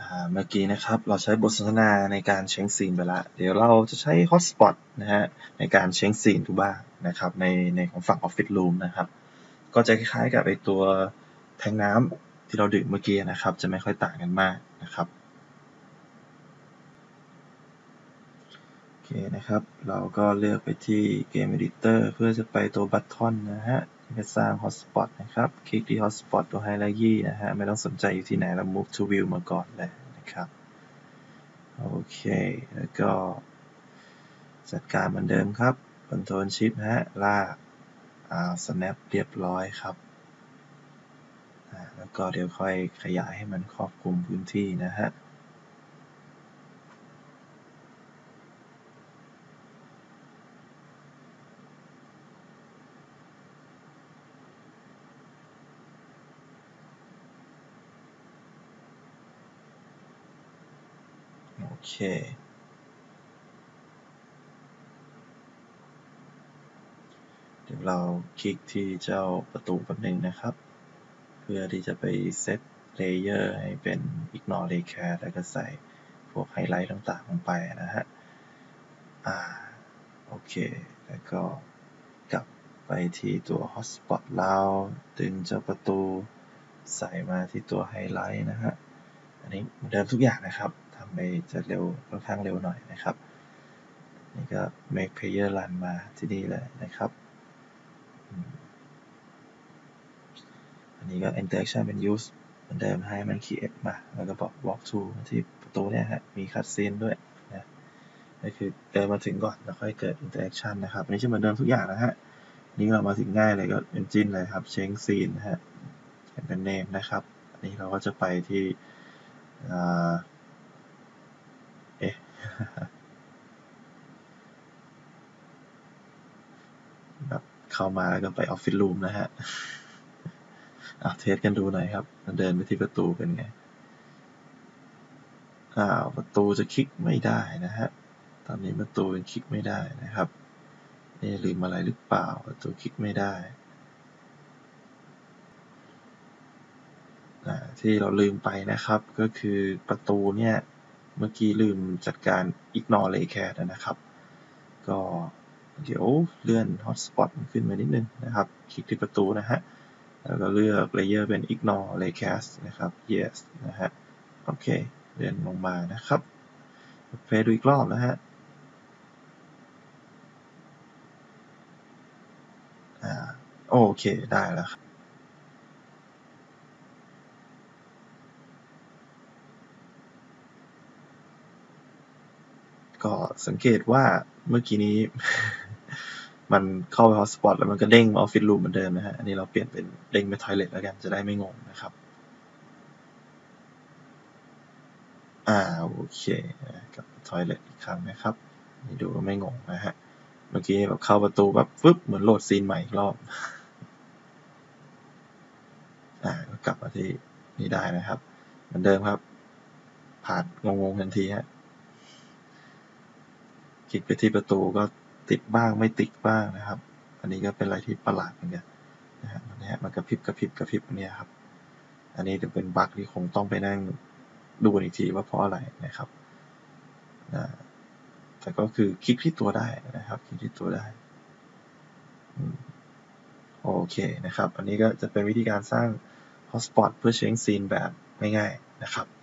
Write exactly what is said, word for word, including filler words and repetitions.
เมื่อกี้นะครับเราใช้บทสนทนาในการเช็คซีนไปแล้วเดี๋ยวเราจะใช้ Hotspot นะฮะในการเช็คซีนดูบ้างนะครับในในของฝั่ง Office Room นะครับก็จะคล้ายๆกับไอตัวแทงน้ำที่เราดื่มเมื่อกี้นะครับจะไม่ค่อยต่างกันมากนะครับโอเคนะครับเราก็เลือกไปที่ Game Editor เพื่อจะไปตัว Button นะฮะจะสร้าง Hotspot นะครับคลิกที่ Hotspot ตัว Highlight นะฮะไม่ต้องสนใจอยู่ที่ไหนเรา Move to View มาก่อนเลยนะครับโอเคแล้วก็จัดการเหมือนเดิมครับ Control Shift ฮะลากอ่า Snap เรียบร้อยครับแล้วก็เดี๋ยวค่อยขยายให้มันครอบคลุมพื้นที่นะฮะโอเคเดี๋ยวเราคลิกที่เจ้าประตูแป๊บนึงนะครับเพื่อที่จะไปเซตเลเยอร์ให้เป็น Ignore Laycast แล้วก็ใส่พวกไฮไลท์ต่างๆลงไปนะฮะอ่าโอเคแล้วก็กลับไปที่ตัว Hotspot เราดึงเจ้าประตูใส่มาที่ตัวไฮไลท์นะฮะอันนี้เหมือนเดิมทุกอย่างนะครับทำไปจะเร็วค่อนข้างเร็วหน่อยนะครับนี่ก็ make player run มาที่นี่เลยนะครับอันนี้ก็ interaction เป็น use เหมือนเดิมให้มัน create มาแล้วก็บอก walk to ที่ประตูเนี่ยฮะมี cutscene ด้วยนะนี่คือเดินมาถึงก่อนแล้วค่อยเกิด interaction นะครับอันนี้จะเหมือนเดิมทุกอย่างนะฮะนี่เรามาถึงง่ายเลยก็ engine เลยครับ change scene นะฮะเป็น name นะครับอันนี้เราก็จะไปที่เอ๊ะแบบเข้ามาแล้วก็ไป Office Room นะฮะอ่ะเทสกันดูหน่อยครับเดินไปที่ประตูเป็นไงอ้าวประตูจะคลิกไม่ได้นะฮะตอนนี้ประตูยังคลิกไม่ได้นะครับนี่ลืมอะไรหรือเปล่าประตูคลิกไม่ได้ที่เราลืมไปนะครับก็คือประตูเนี่ยเมื่อกี้ลืมจัดการ Ignore Laycast นะครับก็เดี๋ยวเลื่อน Hotspot ขึ้นมานิดนึงนะครับคลิกที่ประตูนะฮะแล้วก็เลือก Layer เป็น Ignore Laycast นะครับ Yes นะฮะโอเคเลื่อนลงมานะครับเพลย์ดูอีกรอบนะฮะอ่าโอเคได้แล้วครับก็สังเกตว่าเมื่อกี้นี้ มันเข้าไป Hotspot แล้วมันก็เด้งมา Office Room เหมือนเดิมนะฮะอันนี้เราเปลี่ยนเป็นเด้งไป Toilet แล้วกันจะได้ไม่งงนะครับอ่าโอเคกับ Toilet อีกครั้งนะครับนี่ดูก็ไม่งงนะฮะเมื่อกี้แบบเข้าประตูแบบฟึบเหมือนโหลดซีนใหม่อีกรอบอ่ากลับมาที่นี่ได้นะครับเหมือนเดิมครับผ่านงงๆทันทีฮะคลิกไปที่ประตูก็ติดบ้างไม่ติดบ้างนะครับอันนี้ก็เป็นอะไรที่ประหลาดเหมือนกันนะฮะมันกระพริบกระพริบกระพริบเนี่ยครับอันนี้จะเป็นบั๊กที่คงต้องไปนั่งดูอีกทีว่าเพราะอะไรนะครับแต่ก็คือคลิกที่ตัวได้นะครับคลิกที่ตัวได้โอเคนะครับอันนี้ก็จะเป็นวิธีการสร้าง Hotspot เพื่อเช็คซีนแบบง่ายๆนะครับ